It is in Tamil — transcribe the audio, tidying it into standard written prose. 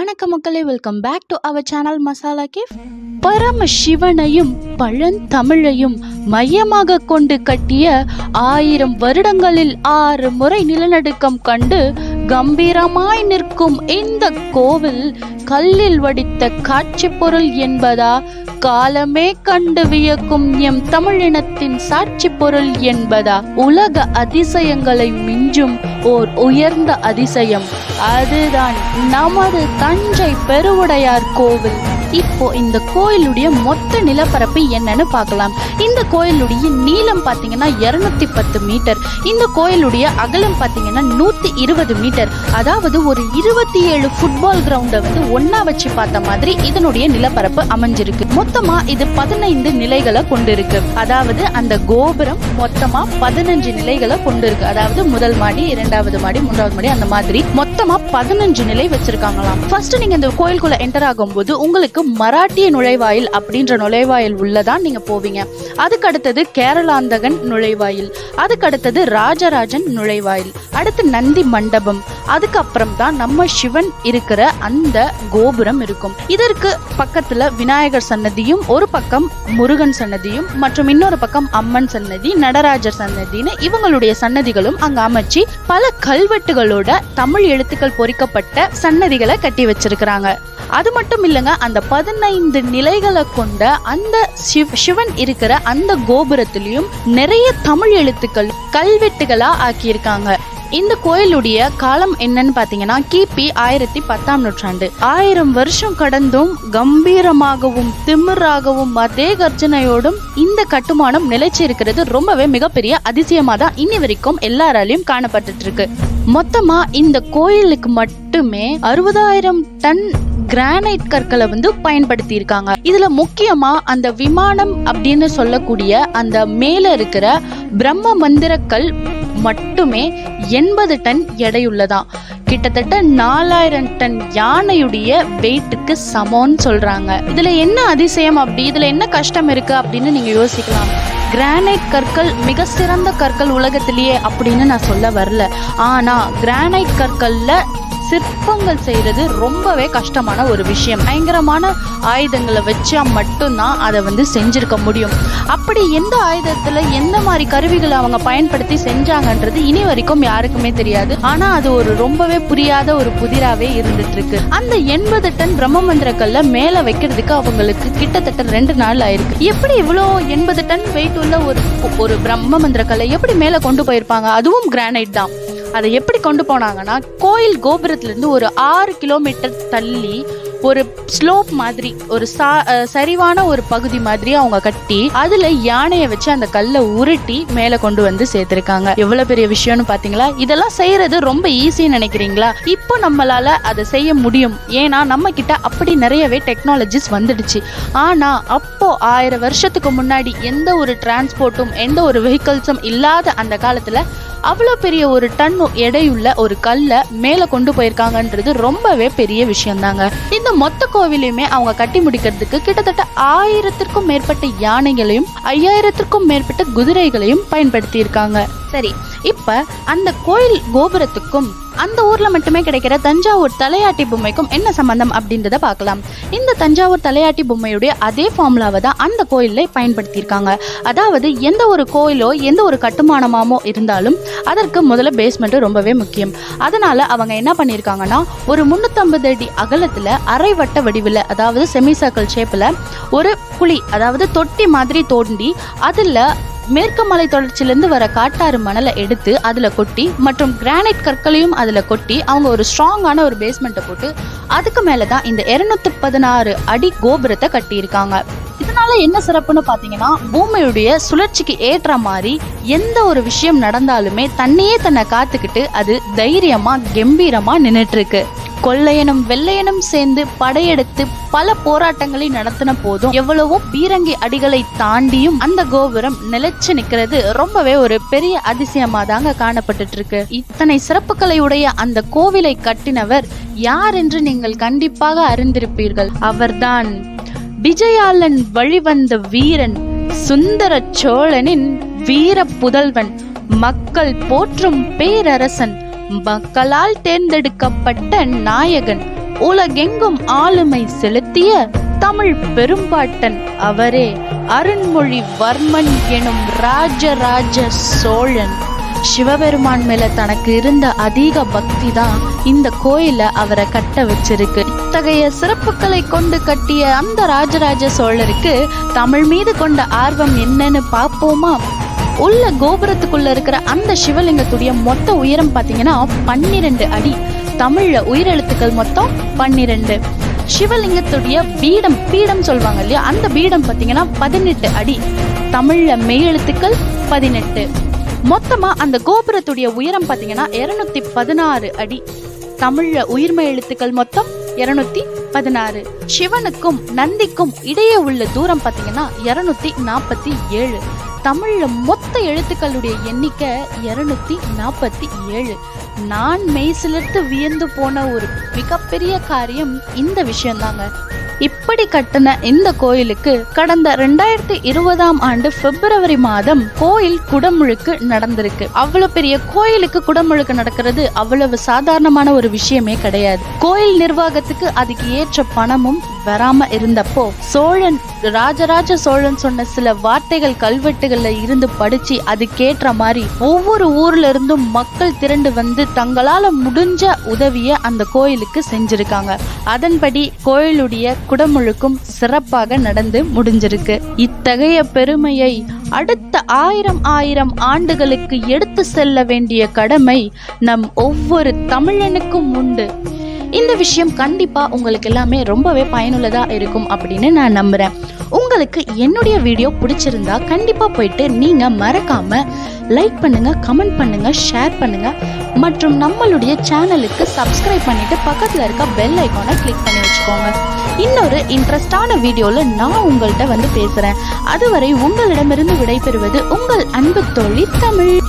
வணக்கம் மக்களே, welcome back to our channel Masala Cafe. பரம சிவனையும் பழந்தமிழையும் மையமாக கொண்டு கட்டிய 1000 வருடங்களில் 6 முறை நிலநடுக்கம் கண்டு கம்பீரமாய் நிற்கும் இந்த கோவில் கல்லில் வடித்த காட்சி பொருள் என்பதா, காலமே கண்டு வியக்கும் எம் தமிழினத்தின் சாட்சி பொருள் என்பதா, உலக அதிசயங்களை மிஞ்சும் ஓர் உயர்ந்த அதிசயம், அதுதான் நமது தஞ்சை பெருவுடையார் கோவில். இப்போ இந்த கோயிலுடைய மொத்த நிலப்பரப்பு என்னன்னு பார்க்கலாம். இந்த கோயிலுடைய நீளம் பார்த்தீங்கன்னா 210 மீட்டர். இந்த கோயிலுடைய அகலம் பார்த்தீங்கன்னா 120 மீட்டர். அதாவது ஒரு 27 ஃபுட்பால் கிரவுண்டை ஒன்னா வச்சு பார்த்த மாதிரி இதனுடைய நிலப்பரப்பு அமைஞ்சிருக்கு. மொத்தமா இது 15 நிலைகளை கொண்டிருக்கு. அதாவது அந்த கோபுரம் மொத்தமா 15 நிலைகளை கொண்டிருக்கு. அதாவது முதல் மாடி, 2வது மாடி, 3வது மாடி, அந்த மாதிரி மொத்தமா 15 நிலை வச்சிருக்காங்களாம். ஃபர்ஸ்ட் நீங்க இந்த கோயிலுக்குள்ள என்டர் ஆகும்போது உங்களுக்கு மராட்டிய நுழைவாயில் அப்படின்ற நுழைவாயில் உள்ளதான் நீங்க போவீங்க. அதுக்கு அடுத்தது கேரளாந்தகன் நுழைவாயில், அதுக்கு அடுத்தது ராஜராஜன் நுழைவாயில், அடுத்து நந்தி மண்டபம், அதுக்கப்புறம் தான் நம்ம சிவன் இருக்கிற அந்த கோபுரம் இருக்கும். இதற்கு பக்கத்துல விநாயகர் சன்னதியும், ஒரு பக்கம் முருகன் சன்னதியும், மற்றும் இன்னொரு பக்கம் அம்மன் சன்னதி, நடராஜர் சன்னதின்னு இவங்களுடைய சன்னதிகளும் அங்க அமைச்சு பல கல்வெட்டுகளோட தமிழ் எழுத்துக்கள் பொறிக்கப்பட்ட சன்னதிகளை கட்டி வச்சிருக்கிறாங்க. அது மட்டும் இல்லைங்க, அந்த 15 நிலைகளை கொண்ட அந்த சிவன் இருக்கிற அந்த கோபுரத்திலையும் நிறைய தமிழ் எழுத்துக்கள் கல்வெட்டுகளா ஆக்கியிருக்காங்க. இந்த கோயிலுடைய காலம் என்னன்னு பாத்தீங்கன்னா கிபி 1010ஆம் நூற்றாண்டு. 1000 வருஷம் கடந்தும் கம்பீரமாகவும் திமிராகவும் அதே கர்ஜனையோடும் இந்த கட்டுமானம் நிலைச்சு இருக்கிறது ரொம்பவே மிகப்பெரிய அதிசயமா தான் இன்னி வரைக்கும் எல்லாராலையும் காணப்பட்டு இருக்கு. மொத்தமா இந்த கோயிலுக்கு மட்டுமே 60,000 டன் கிரானைட் கற்களை பயன்படுத்தி இருக்காங்க. இதுல முக்கியமா அந்த விமானம் அப்படின்னு சொல்லக்கூடிய அந்த மேல இருக்கிற பிரம்ம மந்திரக்கல் மட்டுமே 80 டன் எடையுள்ளதான். கிட்டத்தட்ட 4000 டன் யானையுடைய வெயிட்டுக்கு சமம்னு சொல்றாங்க. இதுல என்ன அதிசயம், அப்படி இதுல என்ன கஷ்டம் இருக்கு அப்படின்னு நீங்க யோசிக்கலாம். கிரானைட் கற்கள் மிக சிறந்த கற்கள் உலகத்திலேயே அப்படின்னு நான் சொல்ல வரல. ஆனா கிரானைட் கற்கள்ல சிற்பங்கள் செய்யறது ரொம்பவே கஷ்டமான ஒரு விஷயம். பயங்கரமான ஆயுதங்களை வச்சா மட்டும்தான் அதை செஞ்சிருக்க முடியும். அப்படி எந்த ஆயுதத்துல எந்த மாதிரி கருவிகளை அவங்க பயன்படுத்தி செஞ்சாங்கன்றது இனி வரைக்கும் யாருக்குமே தெரியாது. ஆனா அது ஒரு ரொம்பவே புரியாத ஒரு புதிராவே இருந்துட்டு இருக்கு. அந்த 80 டன் பிரம்ம மந்திர கல்ல மேல வைக்கிறதுக்கு அவங்களுக்கு கிட்டத்தட்ட 2 நாள் ஆயிருக்கு. எப்படி இவ்வளவு 80 டன் வெயிட் உள்ள ஒரு பிரம்ம மந்திர கல்லை எப்படி மேல கொண்டு போயிருப்பாங்க? அதுவும் கிரானைட் தான். அதை எப்படி கொண்டு போனாங்கன்னா, கோயில் கோபுரத்துல இருந்து ஒரு 6 கிலோமீட்டர் தள்ளி ஒரு ஸ்லோப் மாதிரி, ஒரு சரிவான ஒரு பகுதி மாதிரி அவங்க கட்டி அதுல யானையை வச்சு அந்த கல்லை உருட்டி மேல கொண்டு சேர்த்திருக்காங்க. எவ்வளவு பெரிய விஷயம்னு பாத்தீங்களா? இதெல்லாம் செய்யறது ரொம்ப ஈஸின்னு நினைக்கிறீங்களா? இப்போ நம்மளால அதை செய்ய முடியும். ஏன்னா நம்ம கிட்ட அப்படி நிறையவே டெக்னாலஜிஸ் வந்துடுச்சு. ஆனா அப்போ 1000 வருஷத்துக்கு முன்னாடி எந்த ஒரு டிரான்ஸ்போர்ட்டும் எந்த ஒரு வெஹிக்கிள்ஸும் இல்லாத அந்த காலத்துல அவ்வளோ பெரிய ஒரு டன் எடையுள்ள ஒரு கல்லை மேல கொண்டு போயிருக்காங்கன்றது ரொம்பவே பெரிய விஷயம் தாங்க. இந்த மொத்த கோவிலையுமே அவங்க கட்டி முடிக்கிறதுக்கு கிட்டத்தட்ட 1000த்திற்கும் மேற்பட்ட யானைகளையும் 5000த்திற்கும் மேற்பட்ட குதிரைகளையும் பயன்படுத்தி இருக்காங்க. சரி, இப்ப அந்த கோயில் கோபுரத்துக்கும் அந்த ஊர்ல மட்டுமே கிடைக்கிற தஞ்சாவூர் தலையாட்டி பொம்மைக்கும் என்ன சம்பந்தம் அப்படின்றத பார்க்கலாம். இந்த தஞ்சாவூர் தலையாட்டி பொம்மையுடைய அதே ஃபார்முலாவை தான் அந்த கோயில்ல பயன்படுத்தி இருக்காங்க. அதாவது எந்த ஒரு கோயிலோ எந்த ஒரு கட்டுமானமாமோ இருந்தாலும் அதற்கு முதல்ல பேஸ்மெண்ட் ரொம்பவே முக்கியம். அதனால அவங்க என்ன பண்ணிருக்காங்கன்னா, ஒரு 350 அடி அகலத்துல அரை வட்ட வடிவில், அதாவது செமி சர்க்கிள் ஷேப்ல ஒரு குழி, அதாவது தொட்டி மாதிரி தோண்டி அதுல மேற்கு மலை தொடர்ச்சியிலிருந்து வர காட்டாறு மணலை எடுத்து அதுல கொட்டி மற்றும் கிரானைட் கற்களையும் அதுல கொட்டி அவங்க ஒரு ஸ்ட்ராங்கான ஒரு பேஸ்மெண்ட்டை போட்டு அதுக்கு மேலதான் இந்த 216 அடி கோபுரத்தை கட்டி இருக்காங்க. இதனால என்ன சிறப்புன்னு பாத்தீங்கன்னா, பூமியுடைய சுழற்சிக்கு ஏற்ற மாதிரி எந்த ஒரு விஷயம் நடந்தாலுமே தன்னையே தன்னை காத்துக்கிட்டு அது தைரியமா கம்பீரமா நின்னுட்டு இருக்கு. கொள்ளையனும் வெள்ளையனும் சேர்ந்து படையெடுத்து பல போராட்டங்களை நடத்தின போதும் எவ்வளவோ பீரங்கி அடிகளை தாண்டியும் அந்த கோபுரம் நிலைச்சு நிக்கிறது ரொம்பவே ஒரு பெரிய அதிசயமா தாங்க காணப்பட்டு இருக்கு. இத்தனை சிறப்புகளை உடைய அந்த கோவிலை கட்டினவர் யார் என்று நீங்கள் கண்டிப்பாக அறிந்திருப்பீர்கள். அவர்தான் விஜயாலன் வழிவந்த வீரன், சுந்தர சோழனின் வீர புதல்வன், மக்கள் போற்றும் பேரரசன், மக்களால் தேர்ந்தெடுக்கப்பட்ட நாயகன், உலகெங்கும் ஆளுமை செலுத்திய தமிழ் பெரும்பாட்டன் அவரே அருண்மொழிவர்மன் எனும் ராஜராஜ சோழன். சிவபெருமான் மேல தனக்கு இருந்த அதிக பக்தி தான் இந்த கோயிலை அவரை கட்ட வச்சிருக்கு. இத்தகைய சிறப்புகளை கொண்டு கட்டிய அந்த ராஜராஜ சோழருக்கு தமிழ் மீது கொண்ட ஆர்வம் என்னன்னு பார்ப்போமா? உள்ள கோபுரத்துக்குள்ள இருக்கிற அந்த சிவலிங்கத்துடைய மொத்த உயரம் பாத்தீங்கன்னா 12 அடி. தமிழ்ல உயிரெழுத்துக்கள் மொத்தம் 12. சிவலிங்கத்துடைய பீடம் சொல்வாங்க இல்லையா, அந்த பீடம் பாத்தீங்கன்னா 18 அடி. தமிழ்ல மெய்யெழுத்துக்கள் 18. மொத்தமா அந்த கோபுரத்துடைய உயரம் பாத்தீங்கன்னா 216 அடி. தமிழ்ல உயிர்மை எழுத்துக்கள் மொத்தம் 216. சிவனுக்கும் நந்திக்கும் இடையே உள்ள தூரம் பாத்தீங்கன்னா 247. தமிழ்ல மொத்த எழுத்துக்களுடைய எண்ணிக்கை 247. நான் மெய்சிலிர்த்து வியந்து போன ஒரு மிகப்பெரிய காரியம் இந்த விஷயம்தாங்க. இப்படி கட்டின இந்த கோயிலுக்கு கடந்த 2020ஆம் ஆண்டு பிப்ரவரி மாதம் கோயில் குடமுழுக்கு நடந்திருக்கு. அவ்வளவு பெரிய கோயிலுக்கு குடமுழுக்கு நடக்கிறது அவ்வளவு சாதாரணமான ஒரு விஷயமே கிடையாது. கோயில் நிர்வாகத்துக்கு அதுக்கு ஏற்ற பணமும் வராம இருந்தப்போ ராஜராஜ சோழன் சொன்ன சில வார்த்தைகள் கல்வெட்டுகள்ல இருந்து படிச்சு அதுக்கேற்ற மாதிரி ஒவ்வொரு ஊர்ல இருந்தும் மக்கள் திரண்டு வந்து தங்களால முடிஞ்ச உதவிய அந்த கோயிலுக்கு செஞ்சிருக்காங்க. அதன்படி கோயிலுடைய குடமுழுக்கும் சிறப்பாக நடந்து முடிஞ்சிருக்கு. இத்தகைய பெருமையை அடுத்த 1000 ஆண்டுகளுக்கு எடுத்து செல்ல வேண்டிய கடமை நம் ஒவ்வொரு தமிழனுக்கும் உண்டு. இந்த விஷயம் கண்டிப்பா உங்களுக்கு எல்லாமே ரொம்பவே பயனுள்ளதா இருக்கும் அப்படின்னு நான் நம்புறேன். உங்களுக்கு என்னுடைய வீடியோ பிடிச்சிருந்தா கண்டிப்பா போயிட்டு நீங்க மறக்காம லைக் பண்ணுங்க, கமெண்ட் பண்ணுங்க, ஷேர் பண்ணுங்க மற்றும் நம்மளுடைய சேனலுக்கு சப்ஸ்கிரைப் பண்ணிட்டு பக்கத்துல இருக்க பெல் ஐகானை கிளிக் பண்ணி வச்சுக்கோங்க. இன்னொரு இன்ட்ரெஸ்டான வீடியோல நான் உங்கள்கிட்ட வந்து பேசுறேன். அதுவரை உங்களிடமிருந்து விடைபெறுவது உங்கள் அன்பு தோழி தமிழ்.